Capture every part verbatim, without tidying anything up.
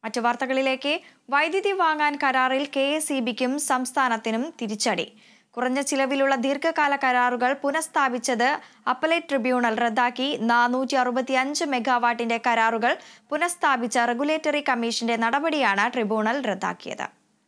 മറ്റു വാർത്തകളിലേക്ക്. വൈദ്യുതി വാങ്ങാൻ കരാറിൽ കെ എസ് ഇ ബിക്കും സംസ്ഥാനത്തിനും തിരിച്ചടി. കുറഞ്ഞ ചിലവിലുള്ള ദീർഘകാല കരാറുകൾ പുനഃസ്ഥാപിച്ചത് അപ്പലേറ്റ് ട്രിബ്യൂണൽ റദ്ദാക്കി. നാനൂറ്റി അറുപത്തി അഞ്ച് മെഗാവാട്ടിന്റെ കരാറുകൾ പുനഃസ്ഥാപിച്ച റെഗുലേറ്ററി കമ്മീഷന്റെ നടപടിയാണ് ട്രിബ്യൂണൽ റദ്ദാക്കിയത്.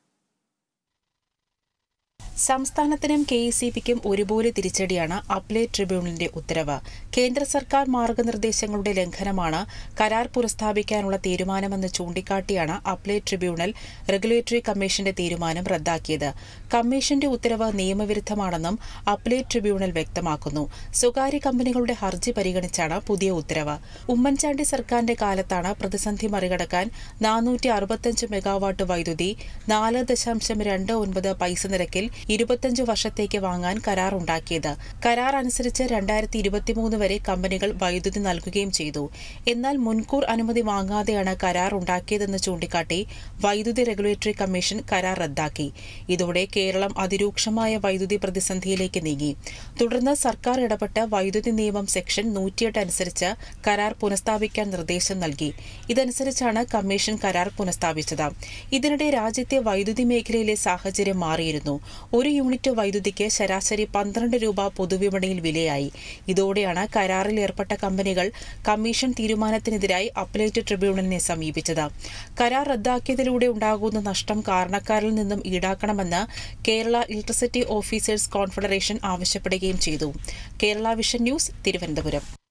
സംസ്ഥാനത്തിനും കെ എസ് ഇ ബിക്കും ഒരുപോലെ തിരിച്ചടിയാണ് അപ്പലേറ്റ് ട്രിബ്യൂണലിന്റെ ഉത്തരവ്. കേന്ദ്ര സർക്കാർ മാർഗനിർദ്ദേശങ്ങളുടെ ലംഘനമാണ് കരാർ പുനഃസ്ഥാപിക്കാനുള്ള തീരുമാനമെന്ന് ചൂണ്ടിക്കാട്ടിയാണ് അപ്പലേറ്റ് ട്രിബ്യൂണൽ റെഗുലേറ്ററി കമ്മീഷന്റെ തീരുമാനം റദ്ദാക്കിയത്. കമ്മീഷന്റെ ഉത്തരവ് നിയമവിരുദ്ധമാണെന്നും അപ്പലേറ്റ് ട്രിബ്യൂണൽ വ്യക്തമാക്കുന്നു. സ്വകാര്യ കമ്പനികളുടെ ഹർജി പരിഗണിച്ചാണ് പുതിയ ഉത്തരവ്. ഉമ്മൻചാണ്ടി സർക്കാരിന്റെ കാലത്താണ് പ്രതിസന്ധി മറികടക്കാൻ നാനൂറ്റി അറുപത്തിയഞ്ച് മെഗാവാട്ട് വൈദ്യുതി നാല് ദശാംശം രണ്ട് ഒൻപത് പൈസ നിരക്കിൽ ഇരുപത്തിയഞ്ച് വർഷത്തേക്ക് വാങ്ങാൻ കരാർ ഉണ്ടാക്കിയത്. കരാർ അനുസരിച്ച് രണ്ടായിരത്തി ഇരുപത്തിമൂന്ന് വരെ കമ്പനികൾ വൈദ്യുതി നൽകുകയും ചെയ്തു. എന്നാൽ മുൻകൂർ അനുമതി വാങ്ങാതെയാണ് കരാർ ഉണ്ടാക്കിയതെന്ന് ചൂണ്ടിക്കാട്ടി വൈദ്യുതി റെഗുലേറ്ററി കമ്മീഷൻ കരാർ റദ്ദാക്കി. ഇതോടെ കേരളം അതിരൂക്ഷമായ വൈദ്യുതി പ്രതിസന്ധിയിലേക്ക് നീങ്ങി. തുടർന്ന് സർക്കാർ ഇടപെട്ട് വൈദ്യുതി നിയമം സെക്ഷൻ നൂറ്റിയെട്ട് അനുസരിച്ച് കരാർ പുനഃസ്ഥാപിക്കാൻ നിർദ്ദേശം നൽകി. ഇതനുസരിച്ചാണ് കമ്മീഷൻ കരാർ പുനഃസ്ഥാപിച്ചത്. ഇതിനിടെ രാജ്യത്തെ വൈദ്യുതി മേഖലയിലെ സാഹചര്യം മാറിയിരുന്നു. ഒരു യൂണിറ്റ് വൈദ്യുതിക്ക് ശരാശരി പന്ത്രണ്ട് രൂപ പൊതുവിപണിയിൽ വിലയായി. ഇതോടെയാണ് കരാറിൽ ഏർപ്പെട്ട കമ്പനികൾ കമ്മീഷൻ തീരുമാനത്തിനെതിരായി അപ്പലേറ്റ് ട്രിബ്യൂണലിനെ സമീപിച്ചത്. കരാർ റദ്ദാക്കിയതിലൂടെ ഉണ്ടാകുന്ന നഷ്ടം കാരണക്കാരിൽ നിന്നും ഈടാക്കണമെന്ന് കേരള ഇലക്ട്രിസിറ്റി ഓഫീസേഴ്സ് കോൺഫെഡറേഷൻ ആവശ്യപ്പെടുകയും ചെയ്തു. Kerala vision news, Thiruvananthapuram.